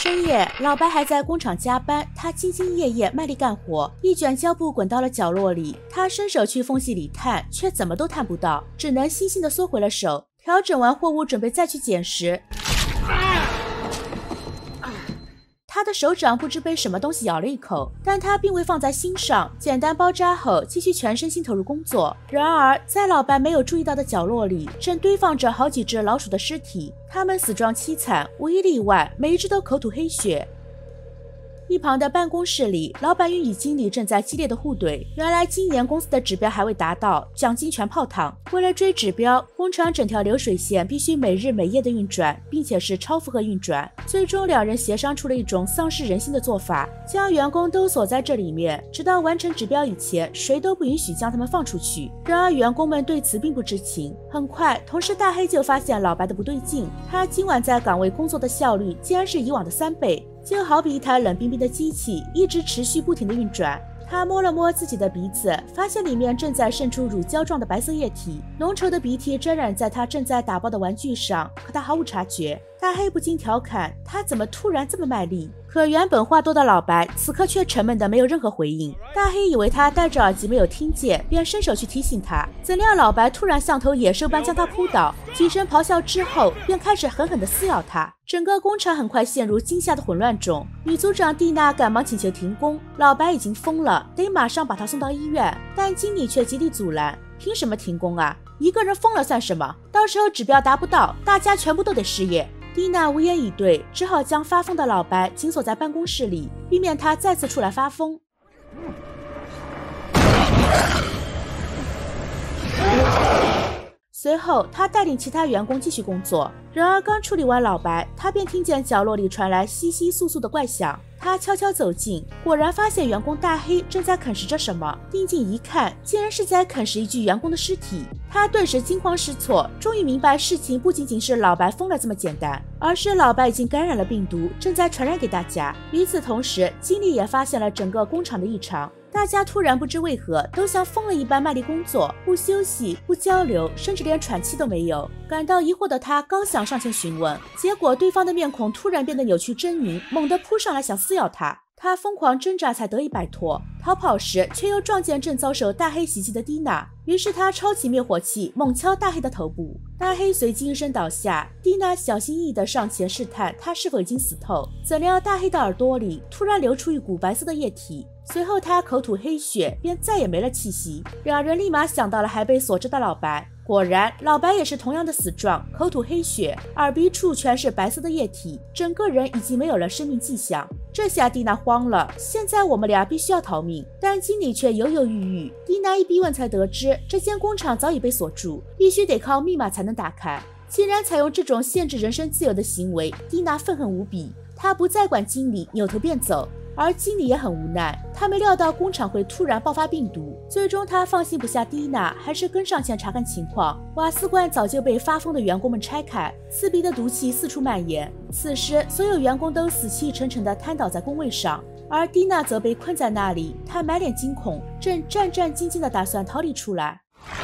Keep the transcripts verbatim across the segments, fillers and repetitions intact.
深夜，老白还在工厂加班，他兢兢业业卖力干活，一卷胶布滚到了角落里。他伸手去缝隙里探，却怎么都探不到，只能悻悻地缩回了手。调整完货物，准备再去捡时，他的手掌不知被什么东西咬了一口，但他并未放在心上，简单包扎后，继续全身心投入工作。然而，在老白没有注意到的角落里，正堆放着好几只老鼠的尸体，它们死状凄惨，无一例外，每一只都口吐黑血。一旁的办公室里，老板与女经理正在激烈的互怼。原来今年公司的指标还未达到，奖金全泡汤。为了追指标，工厂整条流水线必须每日每夜的运转，并且是超负荷运转。最终，两人协商出了一种丧失人性的做法，将员工都锁在这里面，直到完成指标以前，谁都不允许将他们放出去。然而，员工们对此并不知情。很快，同事大黑就发现老白的不对劲，他今晚在岗位工作的效率竟然是以往的三倍。就好比一台冷冰冰的机器，一直持续不停的运转。他摸了摸自己的鼻子，发现里面正在渗出乳胶状的白色液体，浓稠的鼻涕沾染在他正在打包的玩具上，可他毫无察觉。大黑不禁调侃，他怎么突然这么卖力？可原本话多的老白此刻却沉闷的没有任何回应。大黑以为他戴着耳机没有听见，便伸手去提醒他，怎料老白突然像头野兽般将他扑倒，几声咆哮之后，便开始狠狠地撕咬他。整个工厂很快陷入惊吓的混乱中，女组长蒂娜赶忙请求停工，老白已经疯了，得马上把他送到医院，但经理却极力阻拦，凭什么停工啊？一个人疯了算什么？到时候指标达不到，大家全部都得失业。蒂娜无言以对，只好将发疯的老白紧锁在办公室里，避免他再次出来发疯。随后，他带领其他员工继续工作。然而，刚处理完老白，他便听见角落里传来窸窸窣窣的怪响。他悄悄走近，果然发现员工大黑正在啃食着什么。定睛一看，竟然是在啃食一具员工的尸体。他顿时惊慌失措，终于明白事情不仅仅是老白疯了这么简单，而是老白已经感染了病毒，正在传染给大家。与此同时，经理也发现了整个工厂的异常。大家突然不知为何都像疯了一般卖力工作，不休息，不交流，甚至连喘气都没有。感到疑惑的他刚想上前询问，结果对方的面孔突然变得扭曲狰狞，猛地扑上来想撕咬他。他疯狂挣扎才得以摆脱，逃跑时却又撞见正遭受大黑袭击的蒂娜，于是他抄起灭火器猛敲大黑的头部，大黑随即应声倒下。蒂娜小心翼翼地上前试探他是否已经死透，怎料大黑的耳朵里突然流出一股白色的液体，随后他口吐黑血，便再也没了气息。两人立马想到了还被锁着的老白，果然老白也是同样的死状，口吐黑血，耳鼻处全是白色的液体，整个人已经没有了生命迹象。这下蒂娜慌了，现在我们俩必须要逃命，但经理却犹犹豫豫。蒂娜一逼问才得知，这间工厂早已被锁住，必须得靠密码才能打开。既然采用这种限制人身自由的行为，蒂娜愤恨无比，她不再管经理，扭头便走。而经理也很无奈，他没料到工厂会突然爆发病毒，最终他放心不下蒂娜，还是跟上前查看情况。瓦斯罐早就被发疯的员工们拆开，刺鼻的毒气四处蔓延。此时，所有员工都死气沉沉地瘫倒在工位上，而蒂娜则被困在那里，她满脸惊恐，正战战兢兢地打算逃离出来。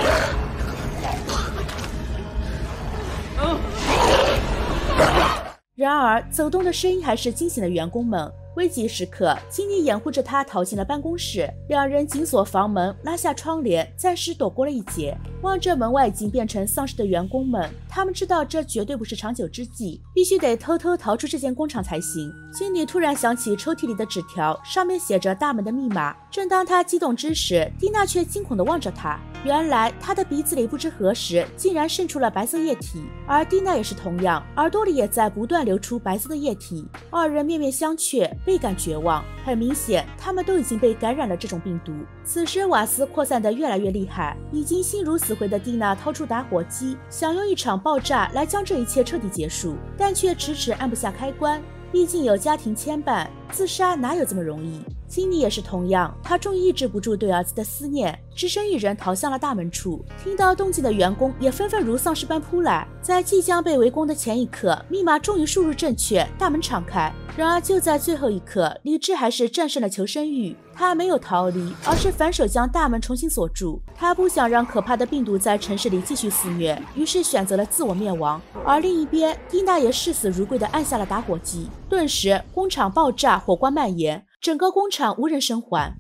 然而，走动的声音还是惊醒了员工们。危急时刻，经理掩护着他逃进了办公室，两人紧锁房门，拉下窗帘，暂时躲过了一劫。望着门外已经变成丧尸的员工们，他们知道这绝对不是长久之计，必须得偷偷逃出这间工厂才行。经理突然想起抽屉里的纸条，上面写着大门的密码。正当他激动之时，蒂娜却惊恐地望着他。原来他的鼻子里不知何时竟然渗出了白色液体，而蒂娜也是同样，耳朵里也在不断流出白色的液体。二人面面相觑，倍感绝望。很明显，他们都已经被感染了这种病毒。此时瓦斯扩散得越来越厉害，已经心如死灰的蒂娜掏出打火机，想用一场爆炸来将这一切彻底结束，但却迟迟按不下开关。毕竟有家庭牵绊，自杀哪有这么容易？ 金妮也是同样，她终于抑制不住对儿子的思念，只身一人逃向了大门处。听到动静的员工也纷纷如丧尸般扑来，在即将被围攻的前一刻，密码终于输入正确，大门敞开。然而就在最后一刻，理智还是战胜了求生欲，他没有逃离，而是反手将大门重新锁住。他不想让可怕的病毒在城市里继续肆虐，于是选择了自我灭亡。而另一边，蒂娜也视死如归地按下了打火机，顿时工厂爆炸，火光蔓延，整个工厂无人生还。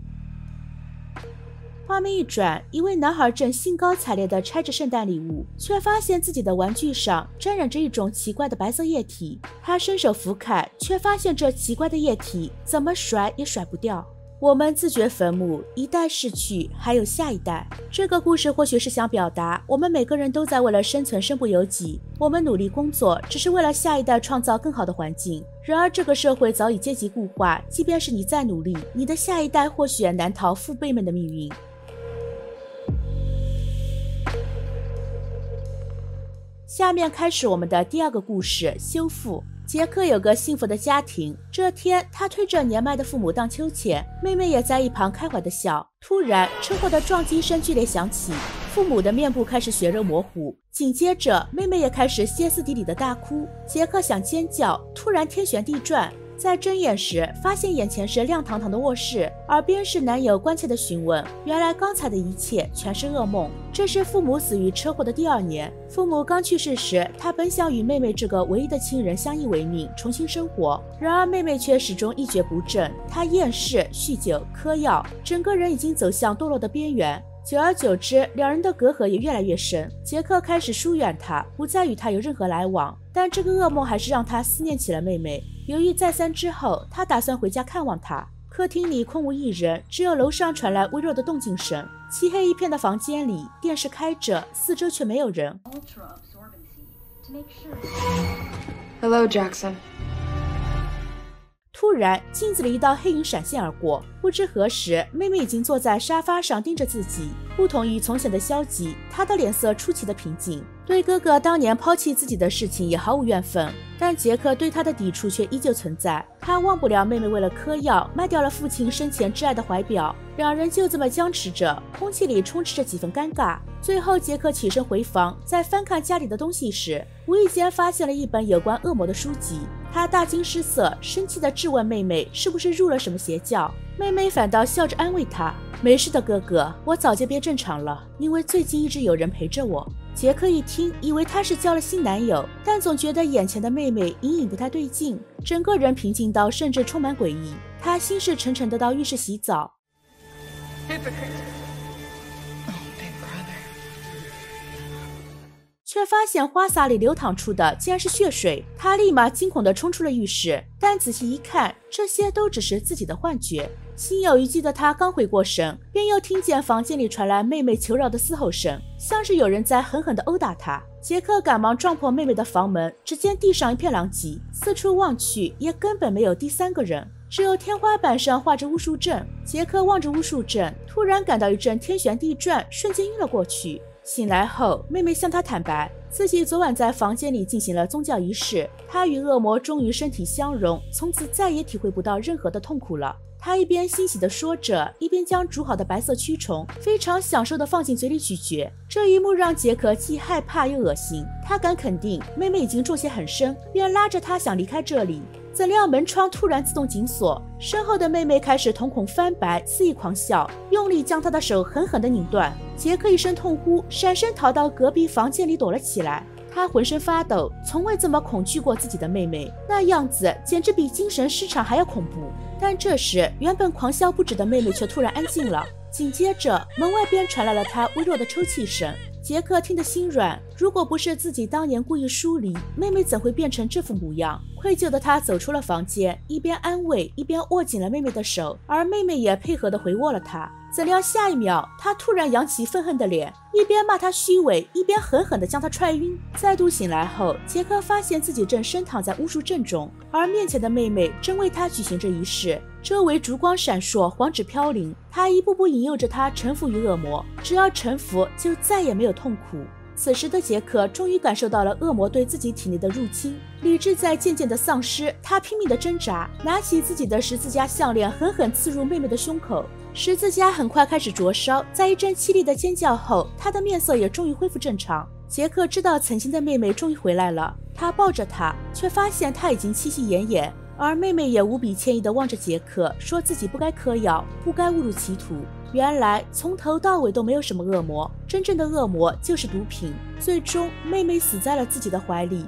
画面一转，一位男孩正兴高采烈地拆着圣诞礼物，却发现自己的玩具上沾染着一种奇怪的白色液体。他伸手拂开，却发现这奇怪的液体怎么甩也甩不掉。我们自掘坟墓，一代逝去，还有下一代。这个故事或许是想表达，我们每个人都在为了生存身不由己，我们努力工作，只是为了下一代创造更好的环境。然而这个社会早已阶级固化，即便是你再努力，你的下一代或许也难逃父辈们的命运。下面开始我们的第二个故事，修复。杰克有个幸福的家庭，这天他推着年迈的父母荡秋千，妹妹也在一旁开怀的笑。突然，车祸的撞击声剧烈响起，父母的面部开始血肉模糊，紧接着妹妹也开始歇斯底里的大哭。杰克想尖叫，突然天旋地转，在睁眼时发现眼前是亮堂堂的卧室，耳边是男友关切的询问，原来刚才的一切全是噩梦。这是父母死于车祸的第二年，父母刚去世时，他本想与妹妹这个唯一的亲人相依为命，重新生活，然而妹妹却始终一蹶不振，她厌世、酗酒、嗑药，整个人已经走向堕落的边缘。久而久之，两人的隔阂也越来越深。杰克开始疏远她，不再与她有任何来往，但这个噩梦还是让他思念起了妹妹。犹豫再三之后，他打算回家看望她。客厅里空无一人，只有楼上传来微弱的动静声。漆黑一片的房间里，电视开着，四周却没有人。 Hello, Jackson. 突然，镜子里一道黑影闪现而过，不知何时，妹妹已经坐在沙发上盯着自己。不同于从前的消极，她的脸色出奇的平静，对哥哥当年抛弃自己的事情也毫无怨愤。但杰克对她的抵触却依旧存在，他忘不了妹妹为了嗑药卖掉了父亲生前挚爱的怀表，两人就这么僵持着，空气里充斥着几分尴尬。最后，杰克起身回房，在翻看家里的东西时，无意间发现了一本有关恶魔的书籍。他大惊失色，生气地质问妹妹是不是入了什么邪教。妹妹反倒笑着安慰他：“没事的，哥哥，我早就变正常了，因为最近一直有人陪着我。”杰克一听，以为她是交了新男友，但总觉得眼前的妹妹隐隐不太对劲，整个人平静到甚至充满诡异。他心事沉沉地到浴室洗澡，却发现花洒里流淌出的竟然是血水。他立马惊恐地冲出了浴室，但仔细一看，这些都只是自己的幻觉。心有余悸的他刚回过神，便又听见房间里传来妹妹求饶的嘶吼声，像是有人在狠狠地殴打他。杰克赶忙撞破妹妹的房门，只见地上一片狼藉，四处望去也根本没有第三个人，只有天花板上画着巫术阵。杰克望着巫术阵，突然感到一阵天旋地转，瞬间晕了过去。醒来后，妹妹向他坦白，自己昨晚在房间里进行了宗教仪式，她与恶魔终于身体相融，从此再也体会不到任何的痛苦了。他一边欣喜地说着，一边将煮好的白色蛆虫非常享受地放进嘴里咀嚼。这一幕让杰克既害怕又恶心，他敢肯定妹妹已经中邪很深，便拉着他想离开这里。怎料门窗突然自动紧锁，身后的妹妹开始瞳孔翻白，肆意狂笑，用力将他的手狠狠地拧断。杰克一声痛呼，闪身逃到隔壁房间里躲了起来。他浑身发抖，从未这么恐惧过自己的妹妹，那样子简直比精神失常还要恐怖。但这时，原本狂笑不止的妹妹却突然安静了，紧接着门外边传来了她微弱的抽泣声。杰克听得心软，如果不是自己当年故意疏离，妹妹怎会变成这副模样？愧疚的他走出了房间，一边安慰一边握紧了妹妹的手，而妹妹也配合地回握了他。怎料下一秒，他突然扬起愤恨的脸，一边骂他虚伪，一边狠狠地将他踹晕。再度醒来后，杰克发现自己正深躺在巫术阵中，而面前的妹妹正为他举行着仪式，周围烛光闪烁，黄纸飘零，他一步步引诱着他臣服于恶魔，只要臣服，就再也没有痛苦。 此时的杰克终于感受到了恶魔对自己体内的入侵，理智在渐渐的丧失，他拼命的挣扎，拿起自己的十字架项链狠狠刺入妹妹的胸口。十字架很快开始灼烧，在一阵凄厉的尖叫后，他的面色也终于恢复正常。杰克知道曾经的妹妹终于回来了，他抱着她，却发现她已经气息奄奄，而妹妹也无比歉意地望着杰克，说自己不该嗑药，不该误入歧途。原来从头到尾都没有什么恶魔，真正的恶魔就是毒品。最终，妹妹死在了自己的怀里。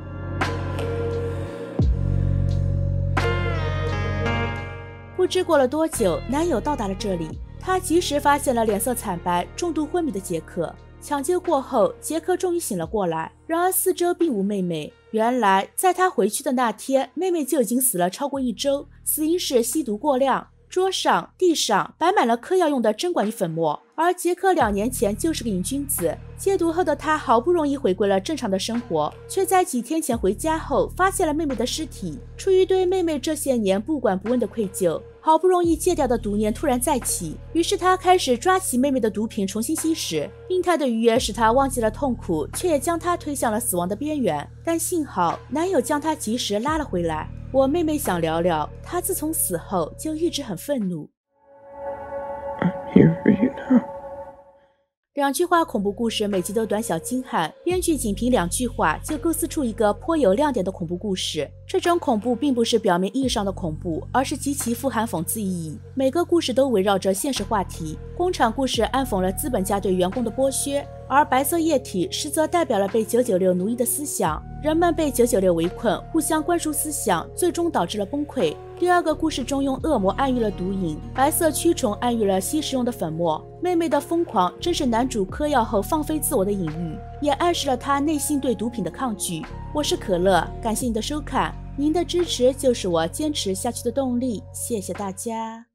不知过了多久，男友到达了这里，他及时发现了脸色惨白、重度昏迷的杰克。抢救过后，杰克终于醒了过来，然而四周并无妹妹。原来，在他回去的那天，妹妹就已经死了超过一周，死因是吸毒过量。桌上、地上摆满了嗑药用的针管与粉末，而杰克两年前就是个瘾君子，戒毒后的他好不容易回归了正常的生活，却在几天前回家后发现了妹妹的尸体。出于对妹妹这些年不管不问的愧疚，好不容易戒掉的毒念突然再起，于是他开始抓起妹妹的毒品重新吸食。病态的愉悦使他忘记了痛苦，却也将他推向了死亡的边缘。但幸好男友将他及时拉了回来。我妹妹想聊聊，她自从死后就一直很愤怒。 I'm here for you now. 两句话恐怖故事每集都短小精悍，编剧仅凭两句话就构思出一个颇有亮点的恐怖故事。这种恐怖并不是表面意义上的恐怖，而是极其富含讽刺意义。每个故事都围绕着现实话题。工厂故事暗讽了资本家对员工的剥削，而白色液体实则代表了被九九六奴役的思想。人们被九九六围困，互相灌输思想，最终导致了崩溃。第二个故事中用恶魔暗喻了毒瘾，白色蛆虫暗喻了吸食用的粉末。妹妹的疯狂正是男主嗑药后放飞自我的隐喻，也暗示了他内心对毒品的抗拒。我是可乐，感谢你的收看，您的支持就是我坚持下去的动力，谢谢大家。